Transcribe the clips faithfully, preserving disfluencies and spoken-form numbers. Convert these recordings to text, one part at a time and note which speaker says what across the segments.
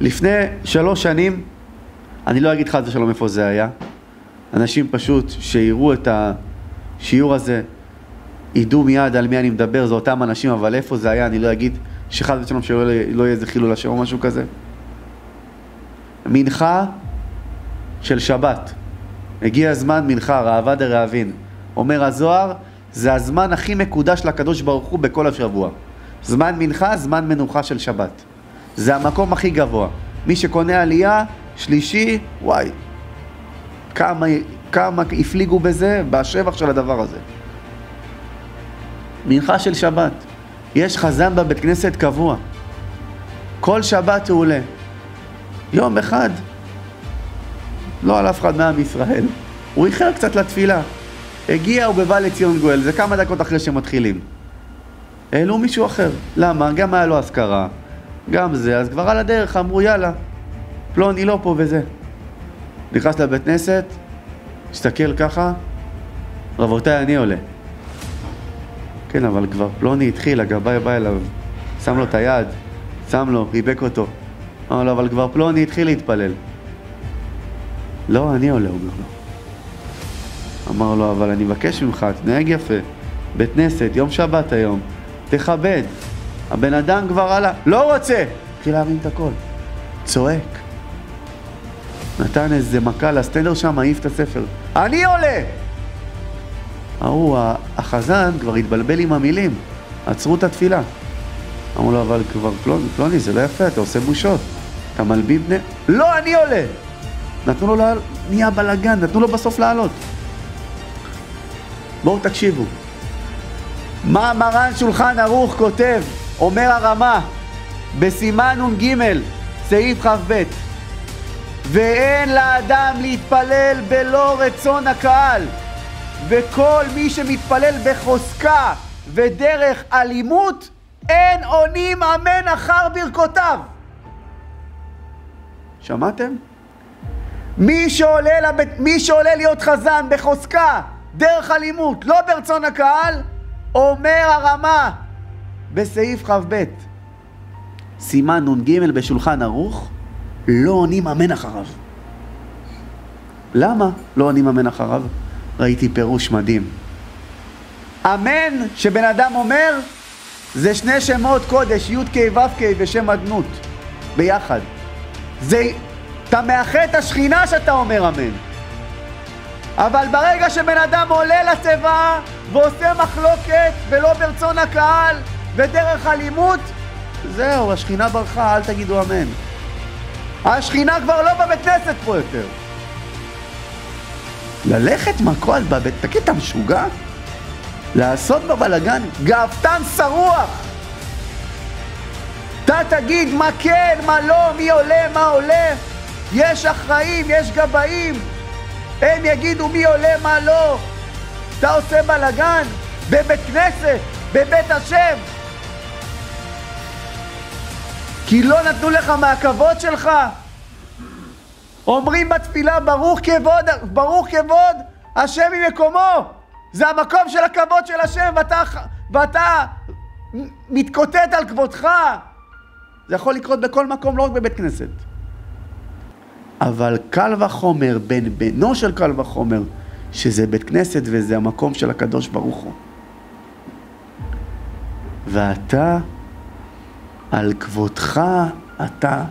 Speaker 1: לפני שלוש שנים, אני לא אגיד חד ושלום איפה זה היה, אנשים פשוט שיראו את השיעור הזה, ידעו מיד על מי אני מדבר, זה אותם אנשים, אבל איפה זה היה, אני לא אגיד שחד ושלום שלא לא יהיה איזה חילול השם או משהו כזה. מנחה של שבת. הגיע הזמן מנחה, ראב"ד דרעבין. אומר הזוהר, זה הזמן הכי מקודש לקדוש ברוך הוא בכל השבוע. זמן מנחה, זמן מנוחה של שבת. זה המקום הכי גבוה. מי שקונה עלייה, שלישי, וואי, כמה, כמה הפליגו בזה, בשבח של הדבר הזה. מנחה של שבת. יש חזן בבית כנסת קבוע. כל שבת הוא עולה. יום אחד. לא על אף אחד מעם ישראל. הוא איחר קצת לתפילה. הגיע ובא לציון גואל. זה כמה דקות אחרי שמתחילים. העלו מישהו אחר. למה? גם היה לו הזכרה. גם זה. אז כבר על הדרך אמרו יאללה. פלוני לא פה וזה. נכנס לבית כנסת. הסתכל ככה. רבותיי, אני עולה. כן, אבל כבר פלוני התחיל, הגבאי בא אליו. שם לו את היד. שם לו, ריבק אותו. אמר לו, אבל כבר פלוני התחיל להתפלל. לא, אני עולה, אומר לו. אמר לו, אבל אני מבקש ממך, תנהג יפה. בית כנסת, יום שבת היום. תכבד. הבן אדם כבר עלה. לא רוצה! התחיל להרים את הכל. צועק. נתן איזה מכה לסטנדר שם, העיף את הספר. אני עולה! ההוא, החזן כבר התבלבל עם המילים. עצרו את התפילה. אמרו לו, אבל כבר פלוני, פלוני, זה לא יפה, אתה עושה בושות. אתה מלבין בני... לא, אני עולה! נתנו לו לעלות, נהיה בלגן, נתנו לו בסוף לעלות. בואו תקשיבו. מה מרן שולחן ערוך כותב, אומר הרמה, בסימן נ"ג, סעיף כ"ב, ואין לאדם להתפלל בלא רצון הקהל, וכל מי שמתפלל בחוזקה ודרך אלימות, אין עונים אמן אחר ברכותיו. שמעתם? מי שעולה, לבית, מי שעולה להיות חזן בחוזקה, דרך אלימות, לא ברצון הקהל, אומר הרמה בסעיף כ"ב, סימן נ"ג בשולחן ערוך, לא עונים אמן אחריו. למה לא עונים אמן אחריו? ראיתי פירוש מדהים. אמן שבן אדם אומר, זה שני שמות קודש, י' כ' ו' כ' ושם אדנות, ביחד. זה... אתה מאחד את השכינה שאתה אומר אמן. אבל ברגע שבן אדם עולה לטבע ועושה מחלוקת ולא ברצון הקהל ודרך אלימות, זהו, השכינה ברכה, אל תגידו אמן. השכינה כבר לא בבית כנסת פה יותר. ללכת מכות בבית, תגיד, אתה משוגע? לעשות בבלגן, גאוותן שרוח. אתה תגיד מה כן, מה לא, מי עולה, מה עולה. יש אחראים, יש גבאים, הם יגידו מי עולה, מה לא. אתה עושה בלגן בבית כנסת, בבית השם, כי לא נתנו לך מהכבוד שלך. אומרים בתפילה ברוך כבוד, ברוך כבוד השם ממקומו. זה המקום של הכבוד של השם, ואתה, ואתה מתקוטט על כבודך. זה יכול לקרות בכל מקום, לא רק בבית כנסת. אבל קל וחומר, בן בנו של קל וחומר, שזה בית כנסת וזה המקום של הקדוש ברוך הוא. ואתה, על כבודך, אתה,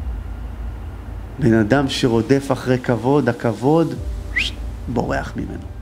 Speaker 1: בן אדם שרודף אחרי כבוד, הכבוד בורח ממנו.